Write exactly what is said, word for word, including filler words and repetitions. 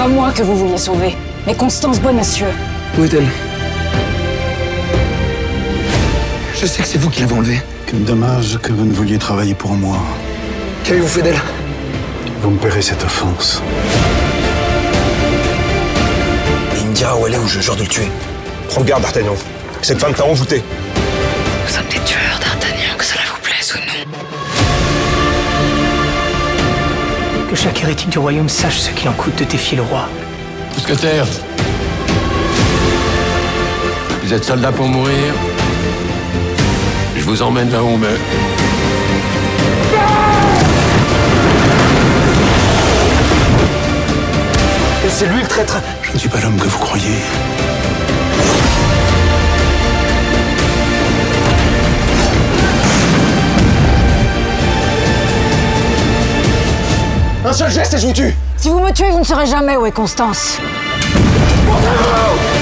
pas moi que vous vouliez sauver, mais Constance Bonacieux. Où est-elle? Je sais que c'est vous qui l'avez enlevée. Quel dommage que vous ne vouliez travailler pour moi. Qu'avez-vous fait d'elle? Vous me paierez cette offense. Il me dira où elle est ou je jure de le tuer. Prends garde, D'Artagnan. Cette femme t'a envoûté. Nous sommes des tueurs, D'Artagnan, que cela vous plaise ou non. Que chaque hérétique du royaume sache ce qu'il en coûte de défier le roi. Mousquetaires, vous êtes soldats pour mourir. Je vous emmène là où on meurt. Et c'est lui le traître. Je ne suis pas l'homme que vous croyez. Un seul geste et je vous tue. Si vous me tuez, vous ne saurez jamais où est Constance. Oh